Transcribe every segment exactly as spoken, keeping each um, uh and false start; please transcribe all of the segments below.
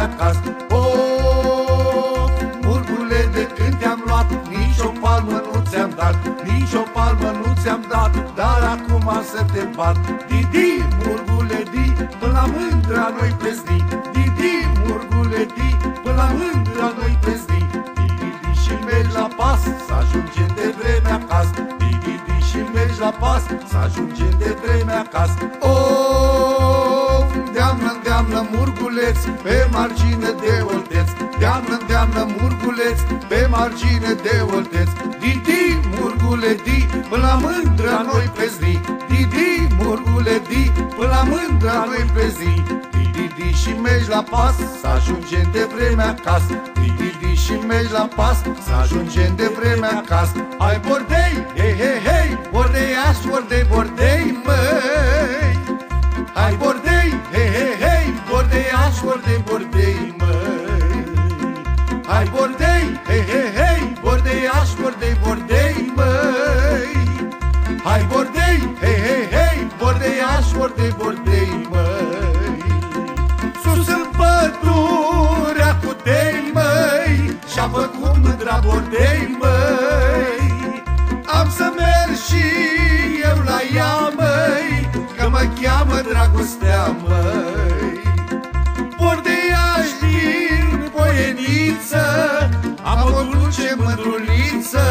acasă. Of, murgule, de când te-am luat, nici o palmă nu ți-am dat, nici o palmă nu ți-am dat, dar acum să te bat. Didi, murgule, di, până la mândra noi plesni. Didi, murgule, di, până la mândra noi plesni. Didi, și mergi la pas, să ajungem de vreme acasă. Didi, și mergi la pas, să ajungem de vreme acasă. Of, deamnă, deamnă, murguleț, pe margine de olteț. Deamnă, deamnă, murguleț, pe margine de olteț. Didi, murgule, di, până la mândra noi plesni. Didi, murgule, di, până la mândra noi plesni. Didi, și mergi la pas, să ajungem de vreme acasă. Didi, și mergi la pas, să ajungem de vreme acasă. Hai bordei, hei, hei, hei, bordeiaș, bordei, bordei, măi. Hai bordei, hei, hei, hei, bordeiaș, bordei, bordei, măi. Hai bordei, hei, hei, hei, bordeiaș, bordei, bordei, măi. Hai bordei, hei, hei, hei, bordeiaș, bordei, bordei, măi. Sus în pădurea cu tei, măi, și-a făcut mândra bordei, măi. Am să merg și eu la ea, măi, că mă cheamă dragostea, măi. Bordeiaș din Poieniță, am o dulce mândruliță.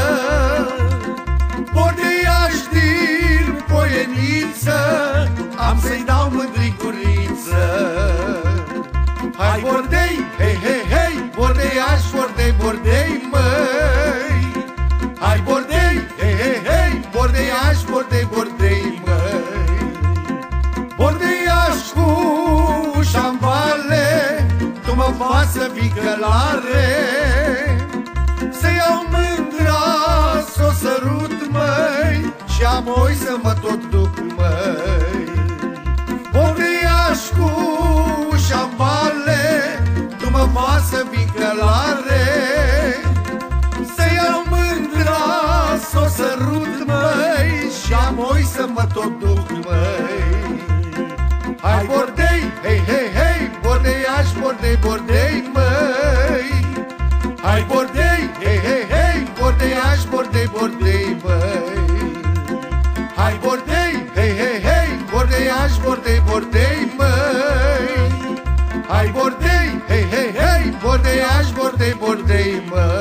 Bordeiaș din Poieniță, am să-i dau mândricuriță. Hai bordei, hei, hei, hei, bordeiaș, bordei, bordei, măi. Hai bordei, hei, hei, hei, bordeiaș, bordei, bordei, măi. Bordeiaș cu ușa-n vale, tu mă faci să fii călare. Să iau mândra, s-o sărut, măi, și apoi să mă tot duc, măi. Bordeiaș cu ușa-n vale, tu mă faci să fii călare. Să iau mândra, s-o sărut, măi, și apoi să mă tot duc, măi. Hai bordei, hei, hei, hei, bordeiaș, bordei, bordei, măi. Hai bordei, hei, hei, hei, bordeiaș, bordei, bordei, măi. Hai bordei, hei, hei, hei, bordeiaș, bordei, bordei, măi. Hai bordei, hei, hei, hei, bordeiaș, bordei, bordei, măi.